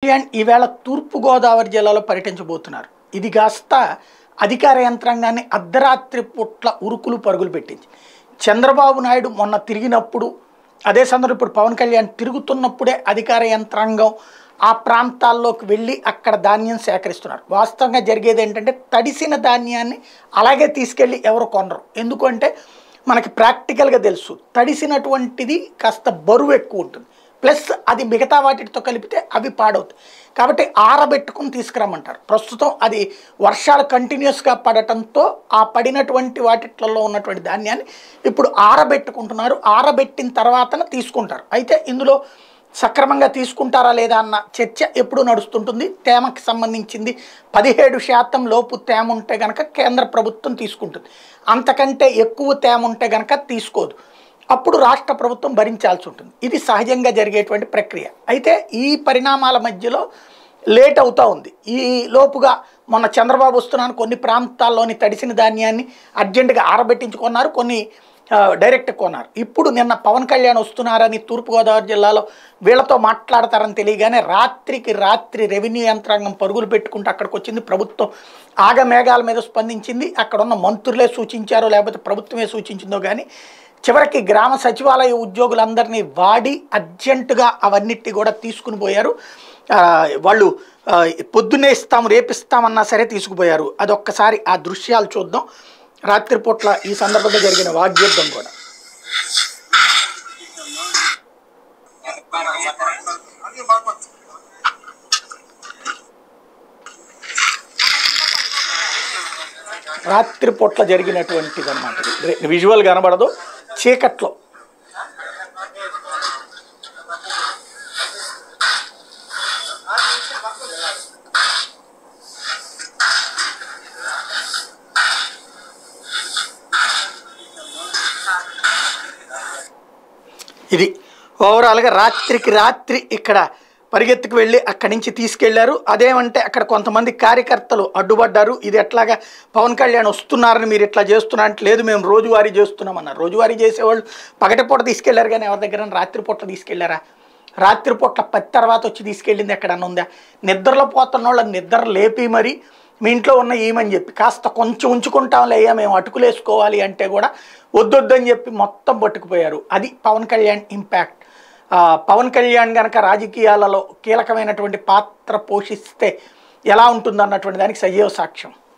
కళ్యాణ్ ఈవేళ తూర్పుగోదావరి జిల్లాలో పర్యటించబోతున్నారు. ఇది కాస్త అధికార యంత్రాంగాన్ని అర్ధరాత్రి పూట్ల ఉరుకులు పరుగులు పెట్టింది. చంద్రబాబు నాయుడు మొన్న తిరిగినప్పుడు, అదే సందర్భంలో ఇప్పుడు పవన్ కళ్యాణ్ తిరుగుతున్నప్పుడే అధికార యంత్రాంగం ఆ ప్రాంతాల్లోకి వెళ్ళి అక్కడ ధాన్యం సేకరిస్తున్నారు. వాస్తవంగా జరిగేది ఏంటంటే తడిసిన ధాన్యాన్ని అలాగే తీసుకెళ్ళి ఎవరు కొనరు. ఎందుకంటే మనకి ప్రాక్టికల్గా తెలుసు, తడిసినటువంటిది కాస్త బరువు ఎక్కువ ఉంటుంది, ప్లస్ అది మిగతా వాటితో కలిపితే అవి పాడవుతాయి. కాబట్టి ఆరబెట్టుకుని తీసుకురమ్మంటారు. ప్రస్తుతం అది వర్షాలు కంటిన్యూస్గా పడటంతో ఆ పడినటువంటి వాటిలలో ఉన్నటువంటి ధాన్యాన్ని ఇప్పుడు ఆరబెట్టుకుంటున్నారు. ఆరబెట్టిన తర్వాతన తీసుకుంటారు. అయితే ఇందులో సక్రమంగా తీసుకుంటారా లేదా అన్న చర్చ ఎప్పుడూ నడుస్తుంటుంది. తేమకి సంబంధించింది 17% లోపు తేమ ఉంటే కనుక కేంద్ర ప్రభుత్వం తీసుకుంటుంది. అంతకంటే ఎక్కువ తేమ ఉంటే కనుక తీసుకోదు. అప్పుడు రాష్ట్ర ప్రభుత్వం భరించాల్సి ఉంటుంది. ఇది సహజంగా జరిగేటువంటి ప్రక్రియ. అయితే ఈ పరిణామాల మధ్యలో లేట్ అవుతూ ఉంది. ఈ లోపుగా మొన్న చంద్రబాబు వస్తున్నాను కొన్ని ప్రాంతాల్లోని తడిసిన ధాన్యాన్ని అర్జెంటుగా ఆరబెట్టించుకున్నారు, కొన్ని డైరెక్ట్ కొన్నారు. ఇప్పుడు నిన్న పవన్ కళ్యాణ్ వస్తున్నారని తూర్పుగోదావరి జిల్లాలో వీళ్ళతో మాట్లాడతారని తెలియగానే రాత్రికి రాత్రి రెవెన్యూ యంత్రాంగం పరుగులు పెట్టుకుంటూ అక్కడికి వచ్చింది. ప్రభుత్వం ఆగమేఘాల మీద స్పందించింది. అక్కడ ఉన్న మంత్రులే సూచించారో లేకపోతే ప్రభుత్వమే సూచించిందో కానీ చివరికి గ్రామ సచివాలయ ఉద్యోగులందరినీ వాడి అర్జెంటుగా అవన్నిటి కూడా తీసుకుని పోయారు. వాళ్ళు పొద్దున్నే ఇస్తాం రేపిస్తామన్నా సరే తీసుకుపోయారు. అదొక్కసారి ఆ దృశ్యాలు చూద్దాం. రాత్రిపూట్ల ఈ సందర్భంగా జరిగిన వాగ్యుద్ధం కూడా. రాత్రిపూట్ల జరిగినటువంటిది అన్నమాట. విజువల్ కనబడదు, చీకట్లో. ఇది ఓవరాల్గా రాత్రికి రాత్రి ఇక్కడ పరిగెత్తుకు వెళ్ళి అక్కడి నుంచి తీసుకెళ్లారు. అదేమంటే అక్కడ కొంతమంది కార్యకర్తలు అడ్డుపడ్డారు. ఇది ఎట్లాగా పవన్ కళ్యాణ్ వస్తున్నారని మీరు ఇట్లా చేస్తున్నారంటే, లేదు మేము రోజువారీ చేస్తున్నామన్నారు. రోజువారీ చేసేవాళ్ళు పగటిపూట తీసుకెళ్లారు కానీ ఎవరి దగ్గర రాత్రిపూట తీసుకెళ్లారా? రాత్రిపూట్ల 10 తర్వాత వచ్చి తీసుకెళ్ళింది ఎక్కడన్నా ఉందా? నిద్రలో పోతున్న వాళ్ళని నిద్ర లేపి మరి మీ ఇంట్లో ఉన్న ఏమని చెప్పి కాస్త కొంచెం ఉంచుకుంటాంలే, అయ్యా మేము అటుకులు వేసుకోవాలి అంటే కూడా వద్దొద్దని చెప్పి మొత్తం పట్టుకుపోయారు. అది పవన్ కళ్యాణ్ ఇంపాక్ట్. పవన్ కళ్యాణ్ కనుక రాజకీయాలలో కీలకమైనటువంటి పాత్ర పోషిస్తే ఎలా ఉంటుందన్నటువంటి దానికి సజీవ సాక్ష్యం.